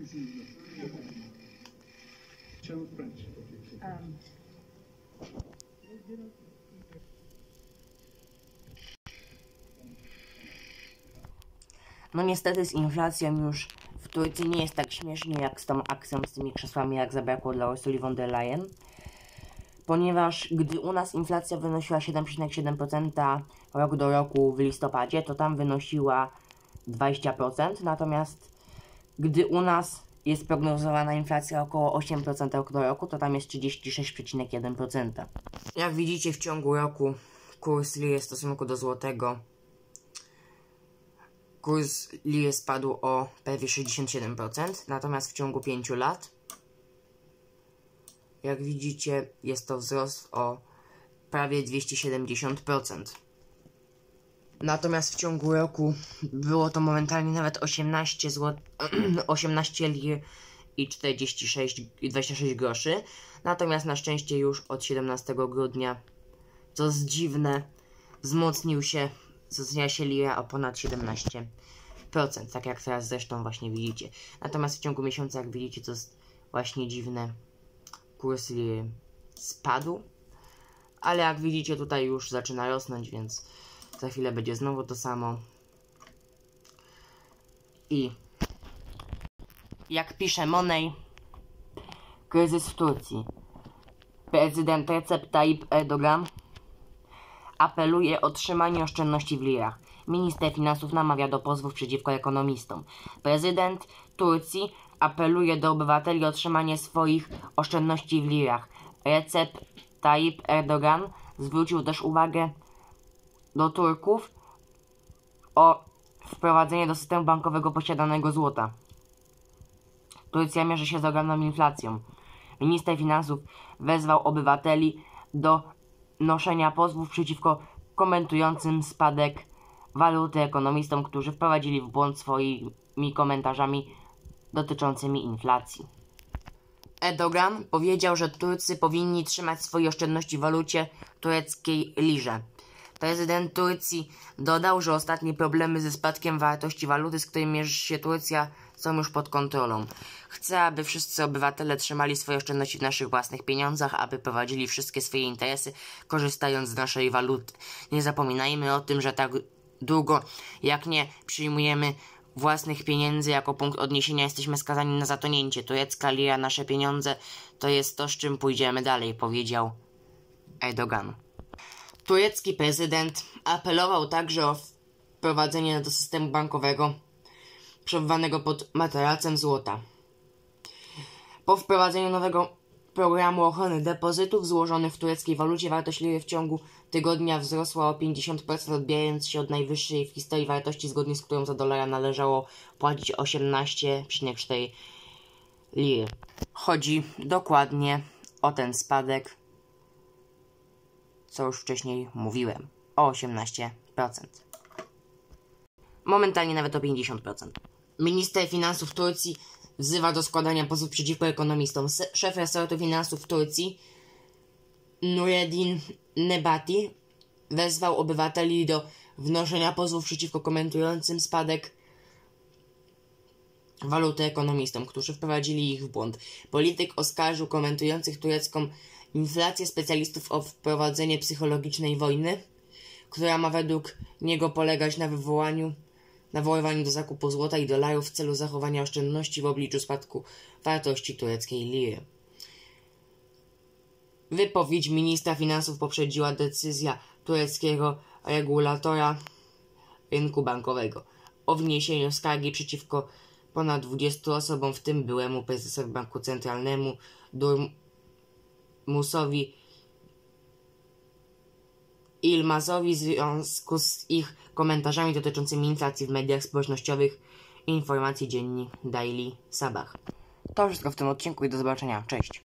No niestety z inflacją już w Turcji nie jest tak śmiesznie jak z tą akcją z tymi krzesłami, jak zabrakło dla Ursuli von der Leyen. Ponieważ gdy u nas inflacja wynosiła 7,7% rok do roku w listopadzie, to tam wynosiła 20%, natomiast gdy u nas jest prognozowana inflacja około 8% rok do roku, to tam jest 36,1%. Jak widzicie, w ciągu roku kurs liry w stosunku do złotego, kurs liry spadł o prawie 67%, natomiast w ciągu 5 lat, jak widzicie, jest to wzrost o prawie 270%. Natomiast w ciągu roku było to momentalnie nawet 18 lir i 26 groszy. Natomiast na szczęście już od 17 grudnia, co jest dziwne, wzmocniła się lira o ponad 17%. Tak jak teraz zresztą właśnie widzicie. Natomiast w ciągu miesiąca, jak widzicie, co jest właśnie dziwne, kurs liry spadł. Ale jak widzicie, tutaj już zaczyna rosnąć, więc za chwilę będzie znowu to samo. I jak pisze Money, kryzys w Turcji. Prezydent Recep Tayyip Erdogan apeluje o trzymanie oszczędności w lirach. Minister finansów namawia do pozwów przeciwko ekonomistom. Prezydent Turcji apeluje do obywateli o trzymanie swoich oszczędności w lirach. Recep Tayyip Erdogan zwrócił też uwagę do Turków o wprowadzenie do systemu bankowego posiadanego złota. Turcja mierzy się z ogromną inflacją. Minister finansów wezwał obywateli do noszenia pozwów przeciwko komentującym spadek waluty ekonomistom, którzy wprowadzili w błąd swoimi komentarzami dotyczącymi inflacji. Erdogan powiedział, że Turcy powinni trzymać swoje oszczędności w walucie tureckiej lirze. Prezydent Turcji dodał, że ostatnie problemy ze spadkiem wartości waluty, z którymi mierzy się Turcja, są już pod kontrolą. Chcę, aby wszyscy obywatele trzymali swoje oszczędności w naszych własnych pieniądzach, aby prowadzili wszystkie swoje interesy, korzystając z naszej waluty. Nie zapominajmy o tym, że tak długo jak nie przyjmujemy własnych pieniędzy jako punkt odniesienia, jesteśmy skazani na zatonięcie. Turecka lira, nasze pieniądze, to jest to, z czym pójdziemy dalej, powiedział Erdogan. Turecki prezydent apelował także o wprowadzenie do systemu bankowego przebywanego pod materacem złota. Po wprowadzeniu nowego programu ochrony depozytów złożonych w tureckiej walucie wartość liry w ciągu tygodnia wzrosła o 50%, odbijając się od najwyższej w historii wartości, zgodnie z którą za dolara należało płacić 18,4 liry. Chodzi dokładnie o ten spadek, co już wcześniej mówiłem, o 18%. Momentalnie nawet o 50%. Minister finansów Turcji wzywa do składania pozwów przeciwko ekonomistom. Szef resortu finansów Turcji, Nureddin Nebati, wezwał obywateli do wnoszenia pozwów przeciwko komentującym spadek waluty ekonomistom, którzy wprowadzili ich w błąd. Polityk oskarżył komentujących turecką inflację specjalistów o wprowadzenie psychologicznej wojny, która ma według niego polegać na nawoływaniu do zakupu złota i dolarów w celu zachowania oszczędności w obliczu spadku wartości tureckiej liry. Wypowiedź ministra finansów poprzedziła decyzja tureckiego regulatora rynku bankowego o wniesieniu skargi przeciwko ponad 20 osobom, w tym byłemu prezesowi Banku Centralnemu Durmusowi Ilmazowi w związku z ich komentarzami dotyczącymi inflacji w mediach społecznościowych. Informacji dziennik Daily Sabah. To wszystko w tym odcinku i do zobaczenia. Cześć!